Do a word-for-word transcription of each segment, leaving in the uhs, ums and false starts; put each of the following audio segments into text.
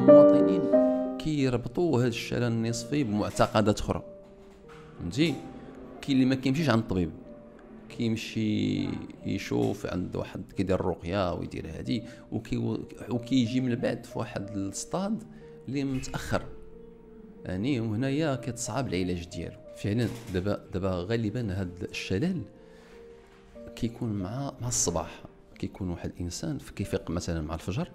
المواطنين كيربطوا هذا الشلل النصفي بمعتقدات اخرى. فهمتي؟ كاين اللي ما كيمشيش عند الطبيب، كيمشي يشوف عند واحد كيدير الرقيه ويدير هادي وكي وكيجي من بعد في واحد الستاد اللي متاخر يعني، وهنايا كيتصعب العلاج ديالو. فعلا دابا دابا غالبا هذا الشلل كيكون مع مع الصباح. كيكون واحد الانسان كيفيق مثلا مع الفجر،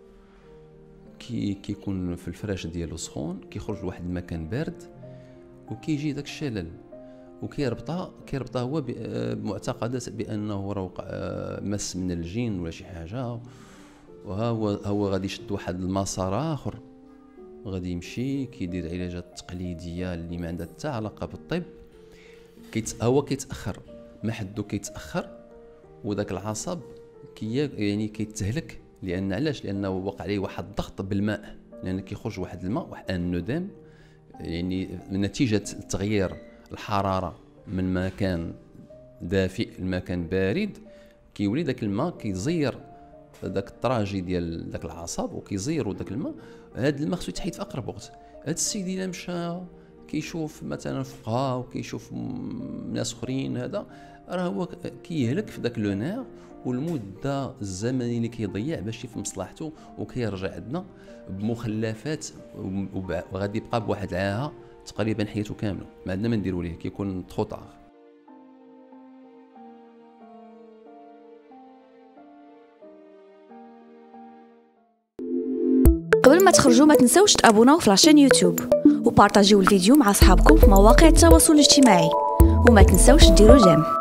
كي كيكون في الفراش ديالو سخون، كيخرج لواحد المكان بارد وكيجي داك الشلل، وكيربطها كيربطها هو بمعتقدات بانه راه وقع مس من الجن ولا شي حاجه، وها هو هو غادي يشد واحد المسار اخر، غادي يمشي كيدير العلاجات التقليديه اللي ما عندها حتى علاقه بالطب. كيت هو كيتاخر، ما حدو كيتاخر، وداك العصب كي يعني كيتهلك. لان علاش؟ لانه وقع عليه واحد الضغط بالماء، لان كيخرج واحد الماء واحد الندم يعني نتيجه تغيير الحراره من مكان دافئ لمكان بارد، كيولي داك الماء كيزير داك الطراجي ديال داك العصب وكيزيروا داك الماء. هذا الماء خصو يتحيد في اقرب وقت. هذا السيد الا مشى كيشوف مثلا فقهاء وكيشوف ناس اخرين، هذا راه هو كيهلك في داك لو نير، والمده الزمنيه اللي كيضيع باش في مصلحته، وكيرجع عندنا بمخلفات وغادي يبقى بواحد العاهه تقريبا حياته كامله. ما عندنا ما نديروا ليه، كيكون تخطر. قبل ما تخرجوا ما تنسوش تابوناو في لاشين يوتيوب وبارطاجيو الفيديو مع اصحابكم في مواقع التواصل الاجتماعي، وما تنسوش ديروا جيم.